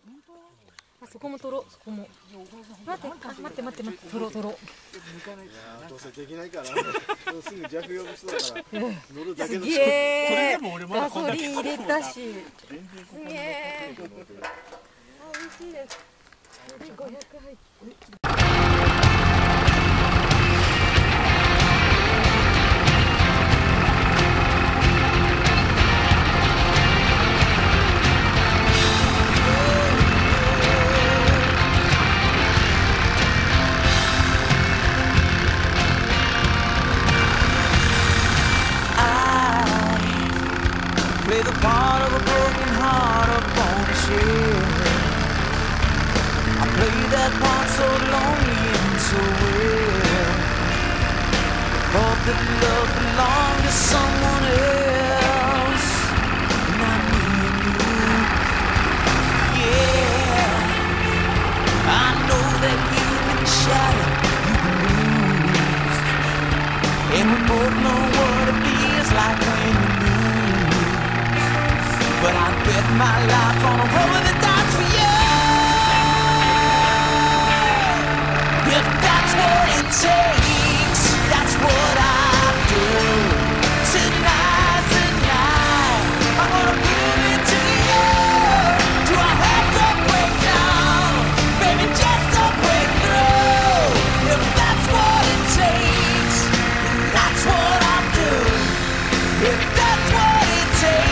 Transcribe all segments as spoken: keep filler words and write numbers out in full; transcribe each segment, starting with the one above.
あそこも取ろう、そこも。待って、あ、待って待って待って、取ろう取ろう。 いやどうせできないからすぐ弱用しそうだから乗るだけのすげえ。ガソリン入れたし。すげえ。あ、美味しいです。ごひゃく入って。 Play the part of a broken heart upon a shelf. I play that part so lonely and so well. Thought that love belonged to someone else, not me and you. Yeah, I know that you've been shattered, you've been bruised, and we both know what it feels like when you lose. But I bet my life on a roll of the dice for you. If that's what it takes, that's what I'll do. Tonight's the night, I'm gonna prove it to you. Do I have to break down? Baby, just to break through. If that's what it takes, that's what I'll do. If that's what it takes.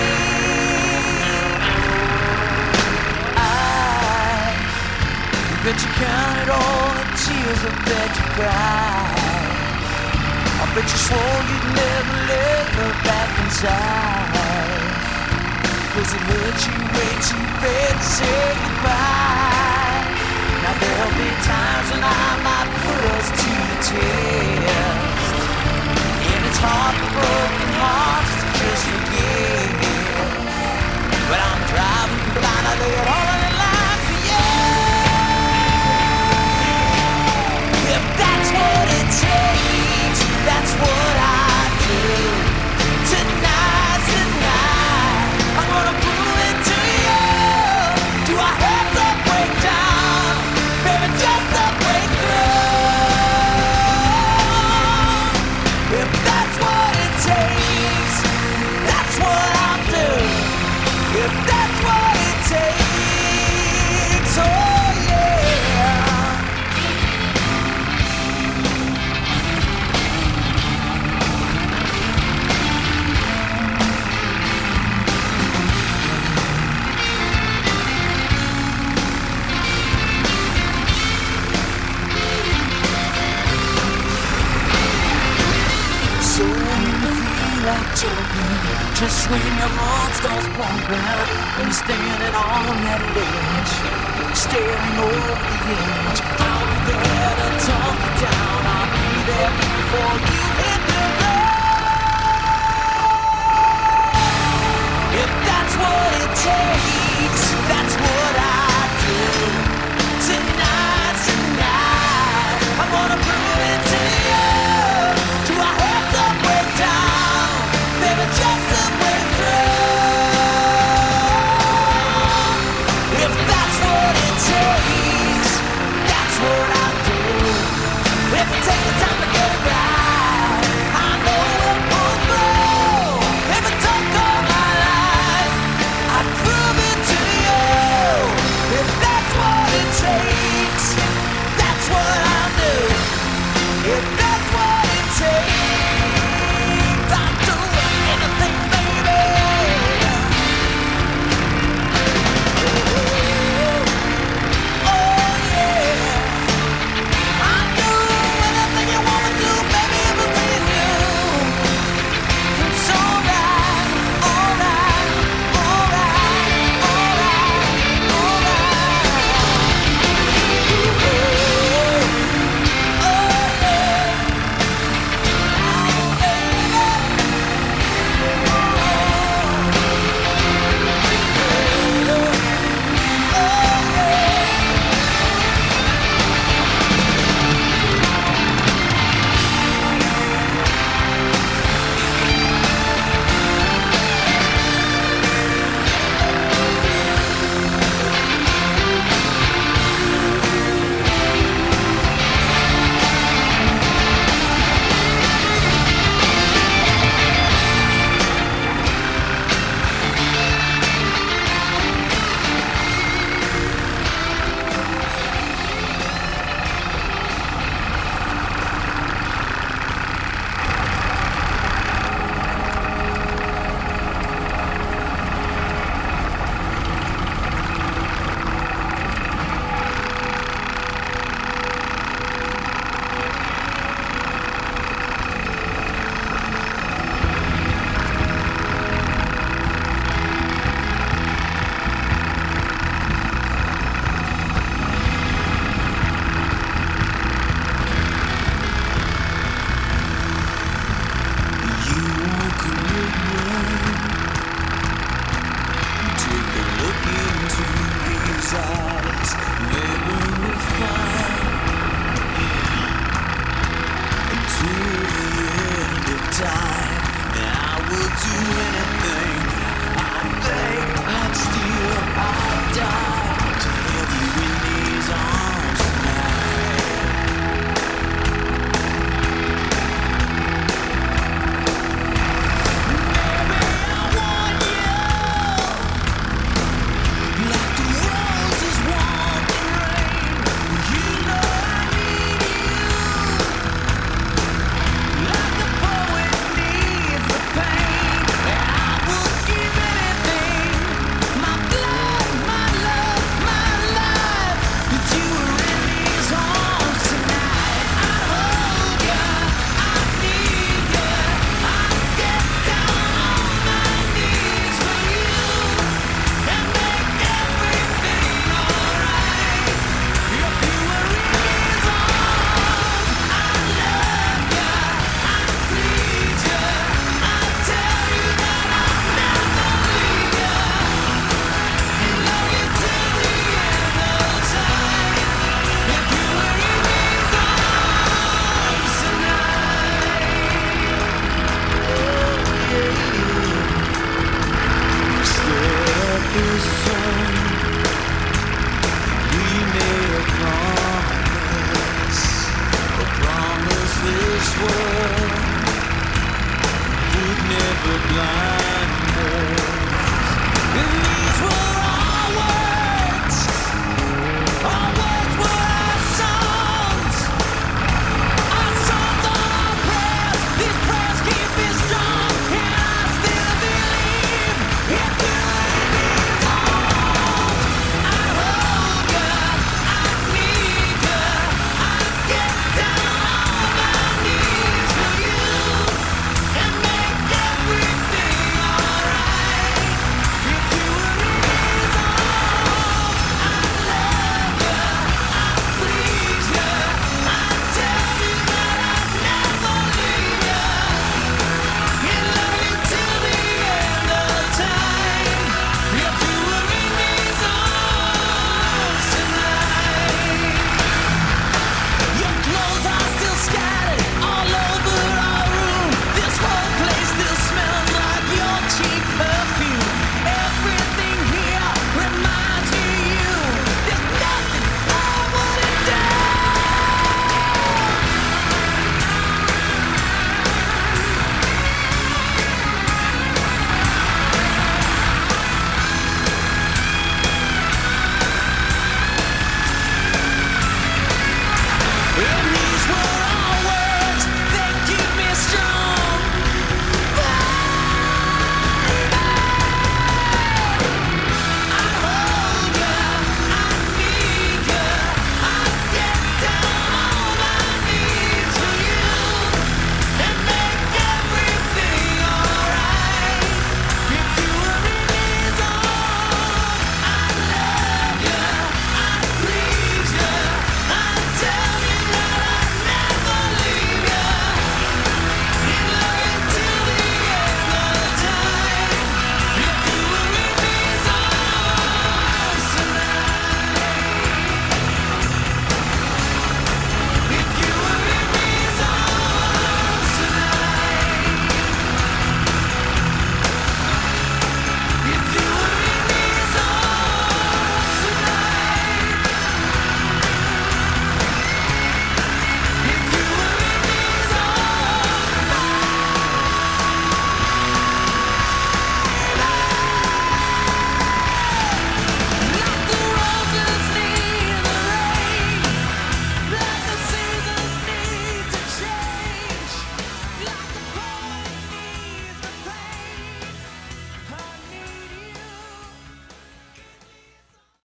Bet you counted all the tears, I bet you cried. I bet you swore you'd never let her back inside. Cause it hurt you way too bad to say goodbye. Now there'll be times when I might put us to the test, and it's hard for broken hearts to just forget. But I'm driving blind, I lay it all on the line for you. If that's what it takes, that's what I do. Tonight's the night, I'm gonna prove it to you. Do I have to break down, baby, just to break through? If that's what it takes, that's what I'll do. If that's what it takes, oh yeah. So when you feel like choking, just when your heart starts pumping, when you're standing on that ledge, staring over the edge, I'll be there to talk you down. I'll be there before you hit the ground. If that's what it takes.